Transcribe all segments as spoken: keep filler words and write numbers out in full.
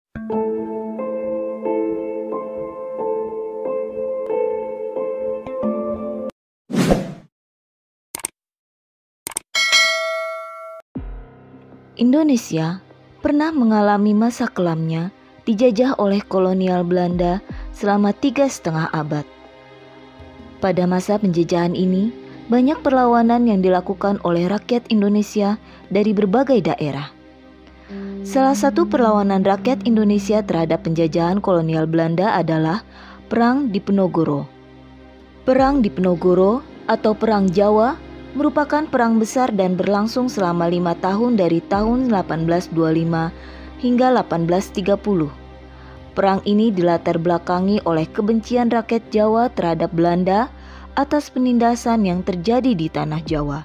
Indonesia pernah mengalami masa kelamnya dijajah oleh kolonial Belanda selama tiga setengah abad. Pada masa penjajahan ini, banyak perlawanan yang dilakukan oleh rakyat Indonesia dari berbagai daerah. Salah satu perlawanan rakyat Indonesia terhadap penjajahan kolonial Belanda adalah Perang Diponegoro. Perang Diponegoro atau Perang Jawa merupakan perang besar dan berlangsung selama lima tahun dari tahun delapan belas dua puluh lima hingga delapan belas tiga puluh. Perang ini dilatar belakangi oleh kebencian rakyat Jawa terhadap Belanda atas penindasan yang terjadi di tanah Jawa.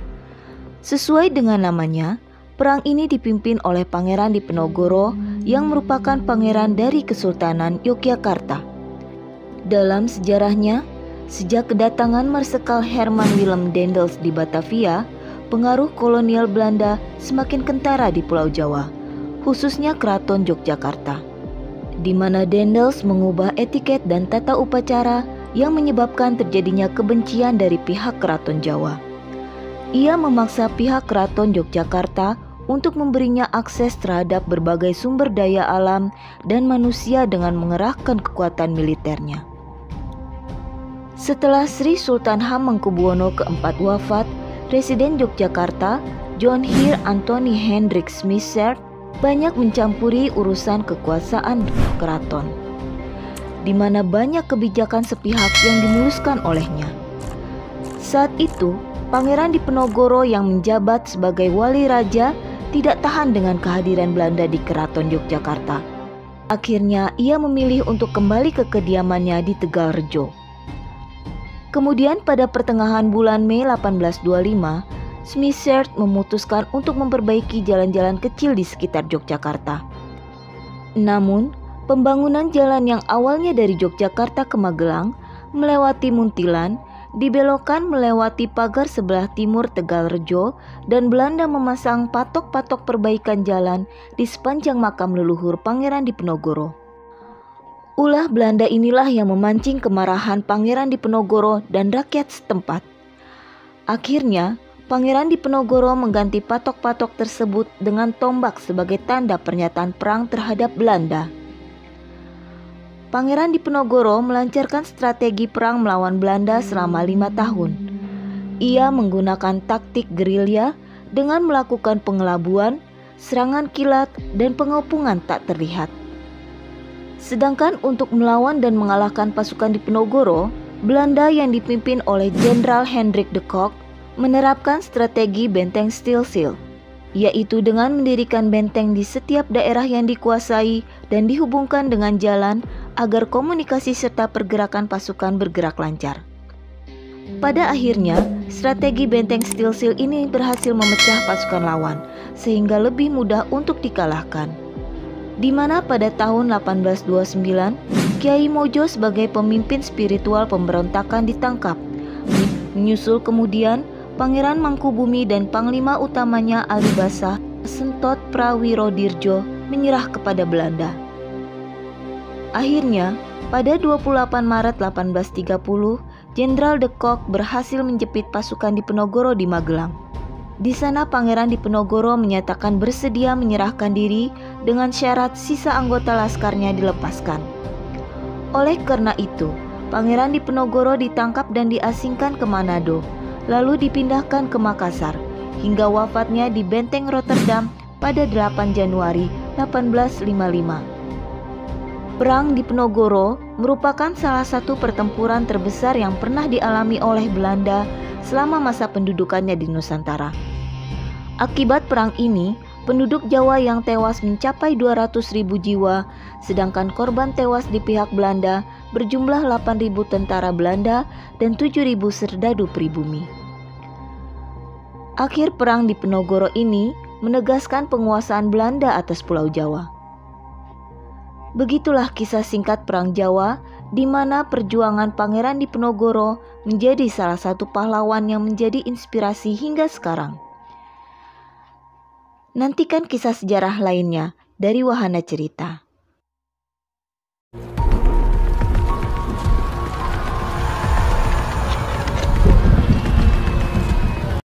Sesuai dengan namanya, perang ini dipimpin oleh Pangeran Diponegoro yang merupakan pangeran dari Kesultanan Yogyakarta. Dalam sejarahnya, sejak kedatangan Marsekal Herman Willem Daendels di Batavia, pengaruh kolonial Belanda semakin kentara di Pulau Jawa, khususnya Keraton Yogyakarta, di mana Daendels mengubah etiket dan tata upacara yang menyebabkan terjadinya kebencian dari pihak Keraton Jawa. Ia memaksa pihak Keraton Yogyakarta untuk memberinya akses terhadap berbagai sumber daya alam dan manusia dengan mengerahkan kekuatan militernya. Setelah Sri Sultan Hamengkubuwono keempat wafat, Presiden Yogyakarta, John Heer Anthony Hendrik Smisert, banyak mencampuri urusan kekuasaan keraton, di mana banyak kebijakan sepihak yang dimuluskan olehnya. Saat itu, Pangeran Diponegoro yang menjabat sebagai wali raja tidak tahan dengan kehadiran Belanda di Keraton Yogyakarta. Akhirnya, ia memilih untuk kembali ke kediamannya di Tegalrejo. Kemudian pada pertengahan bulan Mei delapan belas dua puluh lima, Smisert memutuskan untuk memperbaiki jalan-jalan kecil di sekitar Yogyakarta. Namun, pembangunan jalan yang awalnya dari Yogyakarta ke Magelang melewati Muntilan dibelokkan melewati pagar sebelah timur Tegalrejo dan Belanda memasang patok-patok perbaikan jalan di sepanjang makam leluhur Pangeran Diponegoro. Ulah Belanda inilah yang memancing kemarahan Pangeran Diponegoro dan rakyat setempat. Akhirnya, Pangeran Diponegoro mengganti patok-patok tersebut dengan tombak sebagai tanda pernyataan perang terhadap Belanda. Pangeran Diponegoro melancarkan strategi perang melawan Belanda selama lima tahun. Ia menggunakan taktik gerilya dengan melakukan pengelabuan, serangan kilat, dan pengepungan tak terlihat. Sedangkan untuk melawan dan mengalahkan pasukan Diponegoro, Belanda yang dipimpin oleh Jenderal Hendrik de Kock menerapkan strategi benteng Stilsil, yaitu dengan mendirikan benteng di setiap daerah yang dikuasai dan dihubungkan dengan jalan agar komunikasi serta pergerakan pasukan bergerak lancar. Pada akhirnya, strategi benteng Stilsil ini berhasil memecah pasukan lawan, sehingga lebih mudah untuk dikalahkan. Di mana pada tahun delapan belas dua puluh sembilan, Kiai Mojo sebagai pemimpin spiritual pemberontakan ditangkap. Menyusul kemudian, Pangeran Mangkubumi dan Panglima utamanya Alibasa Sentot Prawirodirjo menyerah kepada Belanda. Akhirnya, pada dua puluh delapan Maret delapan belas tiga puluh, Jenderal de Kock berhasil menjepit pasukan Diponegoro di Magelang. Di sana Pangeran Diponegoro menyatakan bersedia menyerahkan diri dengan syarat sisa anggota laskarnya dilepaskan. Oleh karena itu, Pangeran Diponegoro ditangkap dan diasingkan ke Manado, lalu dipindahkan ke Makassar, hingga wafatnya di Benteng Rotterdam pada delapan Januari delapan belas lima puluh lima. Perang Diponegoro merupakan salah satu pertempuran terbesar yang pernah dialami oleh Belanda selama masa pendudukannya di Nusantara. Akibat perang ini, penduduk Jawa yang tewas mencapai dua ratus ribu jiwa, sedangkan korban tewas di pihak Belanda berjumlah delapan ribu tentara Belanda dan tujuh ribu serdadu pribumi. Akhir perang Diponegoro ini menegaskan penguasaan Belanda atas Pulau Jawa. Begitulah kisah singkat Perang Jawa, di mana perjuangan Pangeran Diponegoro menjadi salah satu pahlawan yang menjadi inspirasi hingga sekarang. Nantikan kisah sejarah lainnya dari Wahana Cerita.